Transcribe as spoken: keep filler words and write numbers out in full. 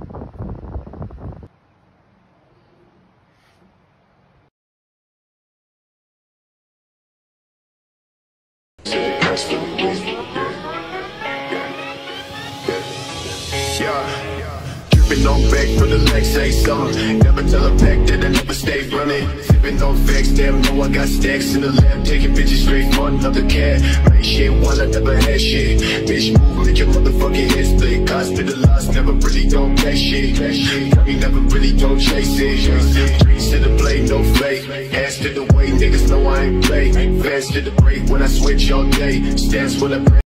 Dripping on back for the legs, say something. Never tell a pack that I never stay running. Sipping on facts, damn, know I got stacks in the lab. Taking bitches straight for another cat. Right shit, while I never had shit. Bitch, move, make your motherfucking head split. Hospitalized, never really don't pay shit. I mean, never really don't chase it. Dreams to the play, no fake. Ass to the way, niggas know I ain't play. Fast to the break when I switch all day. Stats when I